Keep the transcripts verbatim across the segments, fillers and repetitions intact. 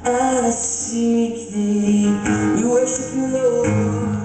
I seek thee. We worship you, Lord.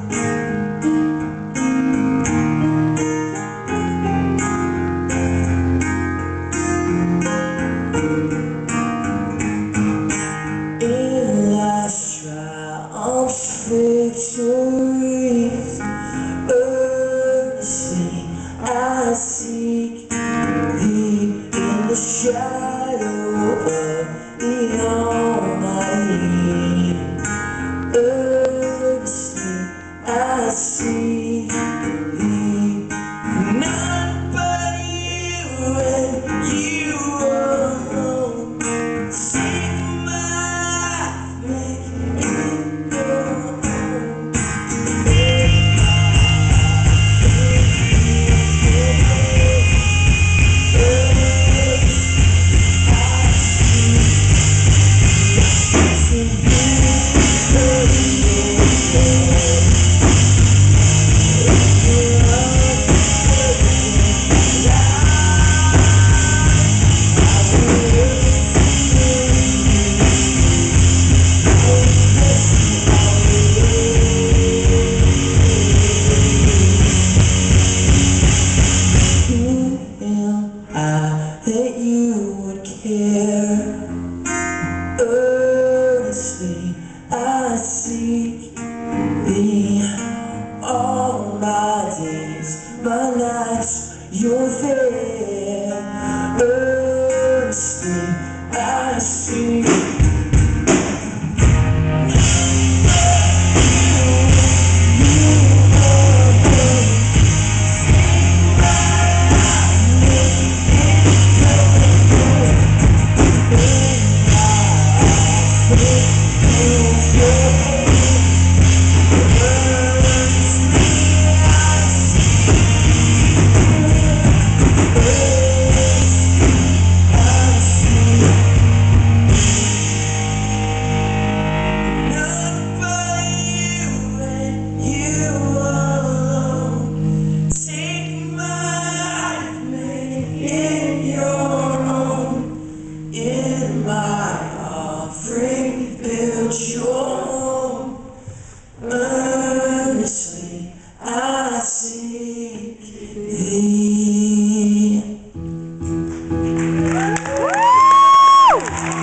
In life's triumphs, victories, earnestly I seek thee. In the shadow of the Almighty, earnestly I seek thee. None but you and you alone. Seek my life, make it your own. That you would care. Earnestly I seek thee. All my days, my nights, you're there. Earnestly I seek. In my offering, build your home.